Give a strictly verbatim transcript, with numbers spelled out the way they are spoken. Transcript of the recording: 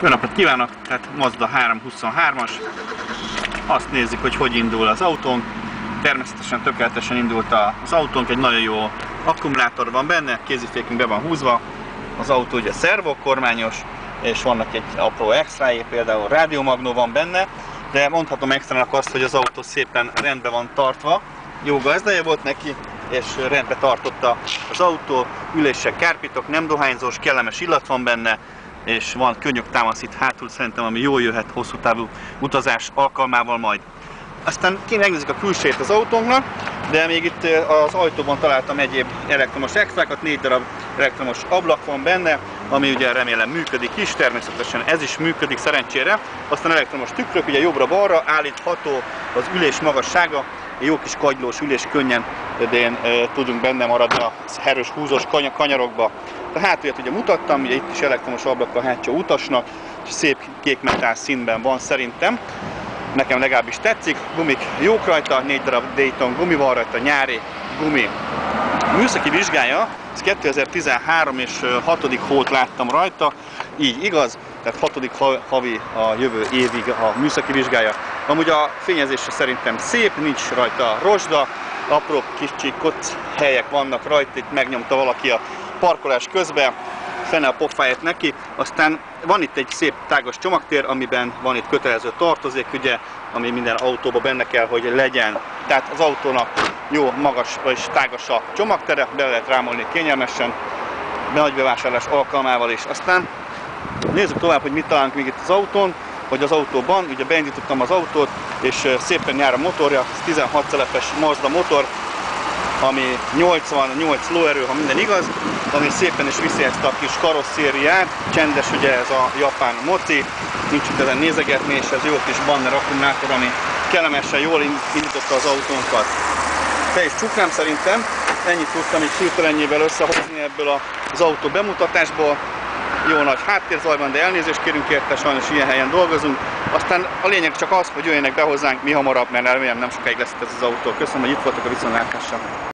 Jó napot kívánok! Tehát Mazda háromszázhuszonhármas. Azt nézzük, hogy hogy indul az autón. Természetesen tökéletesen indult az autónk, egy nagyon jó akkumulátor van benne, kézifékünk be van húzva. Az autó ugye szervokormányos, és vannak egy apró extrái, például rádiómagnó van benne, de mondhatom extrának azt, hogy az autó szépen rendben van tartva. Jó gazdája volt neki, és rendbe tartotta az autó, ülések kárpitok, nem dohányzós, kellemes illat van benne, és van könnyök támasz itt hátul szerintem, ami jól jöhet hosszú távú utazás alkalmával majd. Aztán megnézzük a külsejét az autónknak, de még itt az ajtóban találtam egyéb elektromos extrákat, négy darab elektromos ablak van benne, ami ugye remélem működik is, természetesen ez is működik szerencsére. Aztán elektromos tükrök, ugye jobbra-balra állítható az ülés magassága, jó kis kagylós ülés, könnyen idén e, tudunk benne maradni a erős húzós kany kanyarokba. A hátulját ugye mutattam, ugye itt is elektromos ablak a hátsó utasnak, és szép kék metál színben van szerintem. Nekem legalábbis tetszik, gumik jók rajta, négy darab Dayton gumi van rajta, nyári gumi. A műszaki vizsgája, ez kétezer-tizenhárom és hatodik hót láttam rajta, így igaz, tehát hatodik havi a jövő évig a műszaki vizsgája. Amúgy a fényezése szerintem szép, nincs rajta rozsda, apró kicsi koc helyek vannak rajta, itt megnyomta valaki a parkolás közben, fene a pofáját neki. Aztán van itt egy szép tágas csomagtér, amiben van itt kötelező tartozék, ugye, ami minden autóban benne kell, hogy legyen. Tehát az autónak jó, magas és tágas a csomagtere, be lehet rámolni kényelmesen, nagy bevásárlás alkalmával is. Aztán nézzük tovább, hogy mit találunk még itt az autón, hogy az autóban, ugye beindítottam az autót, és szépen jár a motorja, ez tizenhat szelepes Mazda motor, ami nyolcvannyolc lóerő, ha minden igaz, ami szépen is viszi ezt a kis karosszériát, csendes ugye ez a japán moci, nincs itt ezen nézegetni, és ez jó kis banner akkumulátor, ami kellemesen jól indította az autónkat. Te is csuknám szerintem, ennyit tudtam így hirtelenjével összehozni ebből az autó bemutatásból. Jó nagy háttérzaj van, de elnézést kérünk érte, sajnos ilyen helyen dolgozunk. Aztán a lényeg csak az, hogy jöjjenek be hozzánk mi hamarabb, mert remélem nem sokáig lesz ez az autó. Köszönöm, hogy itt voltak, a viszontlátásra.